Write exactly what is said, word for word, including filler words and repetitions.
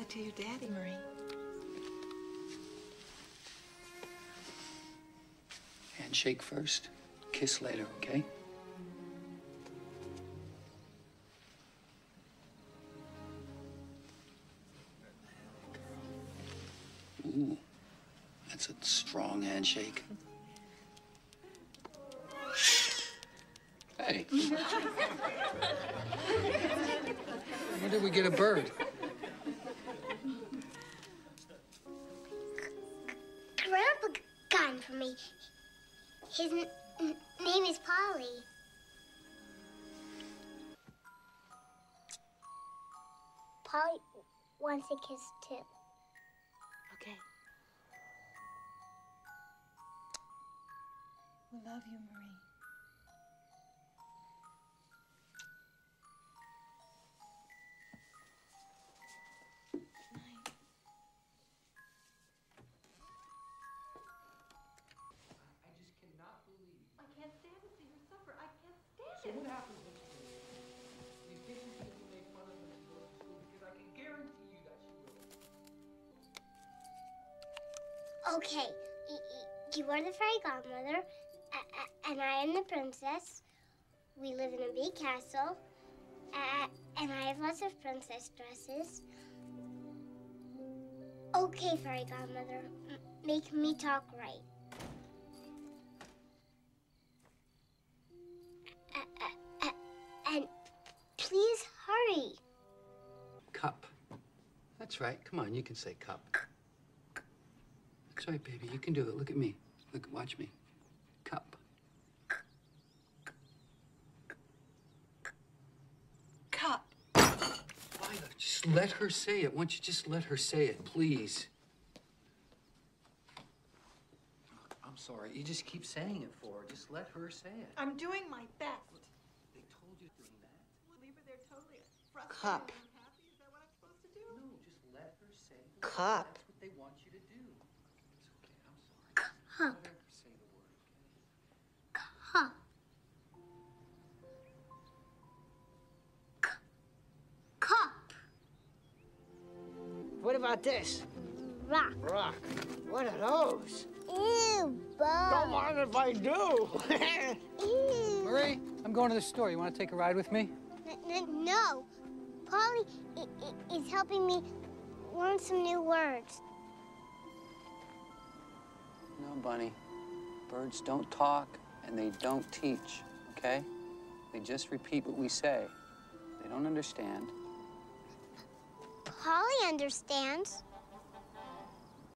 that to your daddy, Marie. Handshake first, kiss later, okay? Ooh, that's a strong handshake. Hey. When did we get a bird? Grandpa got him for me. His n name is Paulie. Paulie wants a kiss too. Okay. We love you, Marie. So what happens when she goes? You think she's going to make fun of her when she goes to school? Because I can guarantee you that she will. Okay, y y you are the fairy godmother, a a and I am the princess. We live in a big castle, a and I have lots of princess dresses. Okay, fairy godmother, m make me talk right. And please hurry. Cup. That's right. Come on, you can say cup. That's right, baby. You can do it. Look at me. Look, watch me. Cup. Cup. Lila, just let her say it. Why don't you just let her say it, please? Look, I'm sorry. You just keep saying it for her. Just let her say it. I'm doing my best. They told you doing that. Leave her there totally frustrated Cup. and unhappy. Is that what I'm supposed to do? No, just let her say the Cup. word. That's what they want you to do. It's okay. I'm sorry. Cup. Let her say the word, okay? Cup. Cup. What about this? Rock. Rock. What are those? Ew, Bob. Don't mind if I do. Ew. Marie, I'm going to the store. You want to take a ride with me? N n no. Paulie i i is helping me learn some new words. No, Bunny. Birds don't talk and they don't teach, okay? They just repeat what we say. They don't understand. Paulie understands.